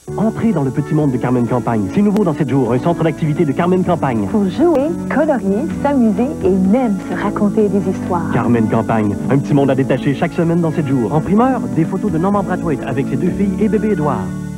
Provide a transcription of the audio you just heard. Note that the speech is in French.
Entrez dans le petit monde de Carmen Campagne. C'est nouveau dans 7 jours, un centre d'activité de Carmen Campagne. Pour jouer, colorier, s'amuser et même se raconter des histoires. Carmen Campagne, un petit monde à détacher chaque semaine dans 7 jours. En primeur, des photos de Norman Brathwaite avec ses 2 filles et bébé Édouard.